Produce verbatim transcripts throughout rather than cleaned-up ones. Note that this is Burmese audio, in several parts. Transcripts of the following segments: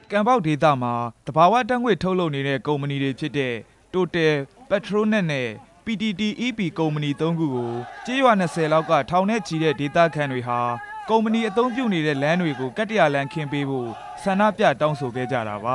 ကံပေါက်ဒေသမှာတဘာဝတန်းငွေထုတ်လုပ်နေတဲ့ကုမ္ပဏီတွေဖြစ်တဲ့ Total, Petronet နဲ့ ပီ တီ တီ အီ ပီ ကုမ္ပဏီသုံးခုကိုကျေးရွာ၂၀လောက်ကထောင်နဲ့ချီတဲ့ဒေသခံတွေဟာကုမ္ပဏီအသုံးပြုနေတဲ့လမ်းတွေကိုကတ္တရာလမ်းခင်းပေးဖို့ဆန္ဒပြတောင်းဆိုခဲ့ကြတာပါ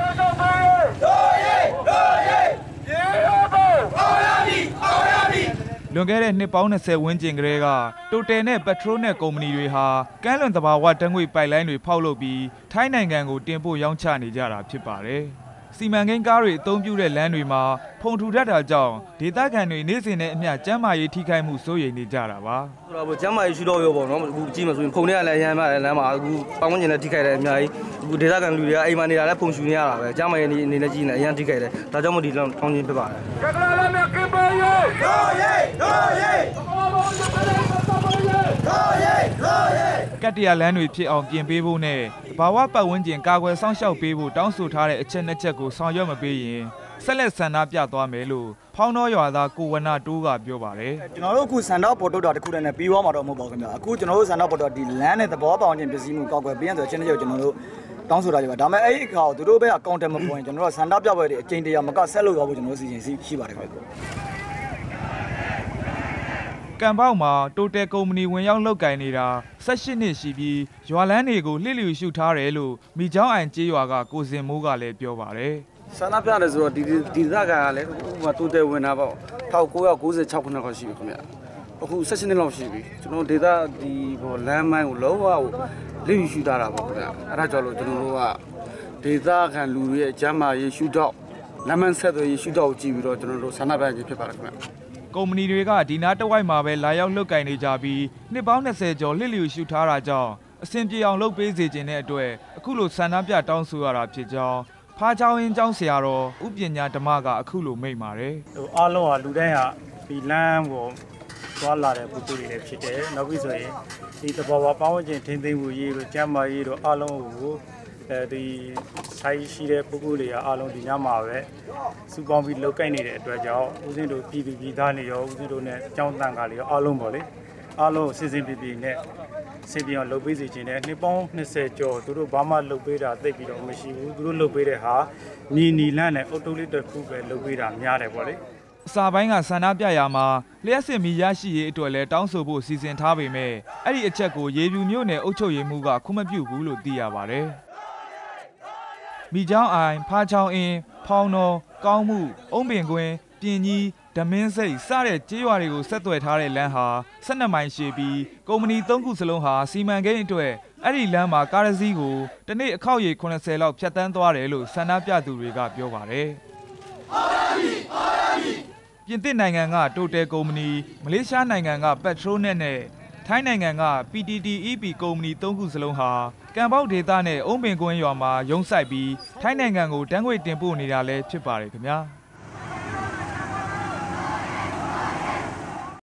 လွန်ခဲ့တဲ့နှစ်ပေါင်း၂၀ဝန်းကျင်ကတည်းက Total နဲ့ Petronet ကုမ္ပဏီတွေဟာကမ်းလွန်သဘာဝဓာတ်ငွေ့ပိုက်လိုင်းတွေဖောက်လုပ်ပြီးထိုင်းနိုင်ငံကိုတင်ပို့ရောင်းချနေကြတာဖြစ်ပါတယ်။စီမံကိန်းကားတွေအသုံးပြုတဲ့လမ်းတွေမှာဖုန်ထူထပ်တာကြောင့်ဒေသခံတွေနေ့စဉ်နဲ့အမျှကျန်းမာရေးထိခိုက်မှုစိုးရိမ်နေကြတာပါ။ဆိုတော့ကျန်းမာရေးရှိတော့ရောပေါ့နော်အခုကြည့်မှဆိုရင်ဖုန်ထဲကလည်းအရမ်းပါတယ်လမ်းမှာအခုပတ်ဝန်းကျင်လည်းထိခိုက်တယ်အများကြီးအခုဒေသခံလူတွေကအိမ်မှာနေတာလည်းဖုန်ရှူနေရတာပဲကျန်းမာရေးအနေနဲ့ကြည့်နေအရမ်းထိခိုက်တယ်ဒါကြောင့်မို့ဒီလောက်ထောင်းချင်းဖြစ်ပါတယ်။ကကလာလည်းမြကင်းပေးရေးရိုးရေးရိုးရေးကတ္တရာလမ်းတွေဖြစ်အောင်ပြင်ပေးဖို့နဲ့ဘာဝပတ်ဝန်းကျင်ကာကွယ်စောင့်ရှောက်ပေးဖို့တောင်းဆိုထားတဲ့အချက်နှစ်ချက်ကိုဆောင်ရွက်မပေးရင်ဆက်လက်ဆန္ဒပြသွားမယ်လို့ဖောင်းတော်ရွာသားကိုဝနာတိုးကပြောပါတယ်ကျွန်တော်တို့အခုဆန္ဒပေါ်ထုတ်တာတခုတည်းနဲ့ပြီးသွားမှာတော့မဟုတ်ပါဘူးခင်ဗျာအခုကျွန်တော်တို့ဆန္ဒပေါ်တော့ဒီလမ်းနဲ့သဘောပေါက်ခြင်းပစ္စည်းမှုကောက်ွယ်ပေးရဆိုအချက်နှစ်ချက်ကိုကျွန်တော်တို့တောင်းဆိုတာကြပါဒါပေမဲ့အဲ့ဒီအခါကိုသူတို့ပဲအကောင့်တက်မပေါ်ရင်ကျွန်တော်တို့ဆန္ဒပြပွဲတွေအကျဉ်းတရာမကဆက်လို့ရဖို့ကျွန်တော်တို့စီစဉ်ရှိပါတယ်ခင်ဗျာကံပေါက်မှာတိုတယ်ကုမ္ပဏီဝင်ရောက်လုပ်ကိုင်နေတာ၁၈နှစ်ရှိပြီးရွာလန်းတွေကိုလှစ်လျူရှုထားတယ်လို့မိချောင်းအိုင်ကျေးရွာကကိုစင်မိုးကလည်းပြောပါတယ်ဆန္ဒပြတယ်ဆိုတော့ဒီဒီသက်ကလည်းဥပမာတိုတယ်ဝင်တာပေါ့၁၉၉၆ခုနှစ်ခန့်ရှိပြီခင်ဗျအခု၁၈နှစ်လောက်ရှိပြီကျွန်တော်ဒေသဒီဟိုလမ်းမိုင်းကိုလုံးဝလှစ်လျူရှုထားတာပေါ့ခင်ဗျအဲ့ဒါကြောင့်လို့ကျွန်တော်တို့ကဒေသခံလူတွေရဲ့ကျန်းမာရေးရှုထောင့်လမ်းမဆက်သွယ်ရေးရှုထောင့်ကိုကြည့်ပြီးတော့ကျွန်တော်တို့ဆန္ဒပြခြင်းဖြစ်ပါတယ်ခင်ဗျကုမ္ပဏီတွေကဒီနားတဝိုက်မှာပဲလာရောက်လုပ်ကင်နေကြပြီးနှစ်ပေါင်း၂၀ကျော်လှစ်လျူရှုထားတာကြောင့်အဆင်ပြေအောင်လုပ်ပေးစေခြင်းတဲ့အတွက်အခုလိုဆန္ဒပြတောင်းဆိုရတာဖြစ်ကြောင်းဖားချောင်းရင်းကျောင်းဆရာတော်ဥပညာဓမ္မကအခုလိုမိန့်ပါတယ်ဟိုအားလုံးဟာလူတိုင်းဟာဒီလမ်းကိုသွားလာတဲ့ပုဂ္ဂိုလ်တွေလည်းဖြစ်တယ်နောက်ပြီးဆိုရင်ဒီသဘောဝပတ်ဝန်းကျင်ထိန်းသိမ်းမှုရေးတို့ကျန်းမာရေးတို့အားလုံးကိုအဲဒီဆိုင်ရှိတဲ့ပုဂ္ဂိုလ်တွေကအားလုံးဒီညမှာပဲစုပေါင်းပြီးလုပ်ကိုင်နေတဲ့အတွက်ကြောင့်ဦးဇင်းတို့ပြည်သူပြည်သားတွေရောဦးဇင်းတို့နဲ့အကြောင်းတန်ခါတွေရောအားလုံးပေါ့လေအားလုံးစစ်စစ်ပြည်ပြည်နဲ့စစ်ပြည်အောင်လုပ်ပေးစီခြင်းနဲ့နှစ်ပေါင်း၂၀ကျော်သူတို့ဘာမှလုပ်ပေးတာသိပြီးတော့မရှိဘူးသူတို့လုပ်ပေးတဲ့ဟာနီနီလန့်နဲ့အုတ်တုလေးတစ်ခုပဲလုပ်ပေးတာများတယ်ပေါ့လေအစာပိုင်းကဆန္ဒပြရာမှာလျှက်စစ်မီရရှိရေးအတွက်လည်းတောင်းဆိုဖို့စီစဉ်ထားပေမဲ့အဲ့ဒီအချက်ကိုရေပြူမြို့နယ်အုပ်ချုပ်ရေးမှူးကခွင့်မပြုဘူးလို့သိရပါတယ်မိချောင်းအိုင်ဖားချောင်းအင်းဖောင်းတော်ကောင်းမှုအုံးပင်ကွင်းပြင်ကြီးဓမင်းစိတ်စတဲ့ကျေးရွာတွေကိုဆက်သွယ်ထားတဲ့လမ်းဟာ၁၂မိုင်ရှည်ပြီးကုမ္ပဏီ၃ခုစလုံးဟာစီမံကိန်းအတွက်အဲ့ဒီလမ်းမှာကားတစ်စီးကိုတနေ့အခောက်ရေ၇၀လောက်ဖြတ်တန်းသွားတယ်လို့ဆန္ဒပြသူတွေကပြောပါတယ်ပြင်သစ်နိုင်ငံကတိုတယ်ကုမ္ပဏီမလေးရှားနိုင်ငံက Petronet နဲ့ထိုင်းနိုင်ငံက ပီ တီ တီ အီ ပီ ကုမ္ပဏီသုံးခုစလုံးဟာကံပေါက်ဒေသနဲ့အုံးပင်ကွင်းရွာမှာရုံးစိုက်ပြီးထိုင်းနိုင်ငံကိုတန်းငွေတင်ပို့နေတာလည်းဖြစ်ပါတယ်ခင်ဗျာ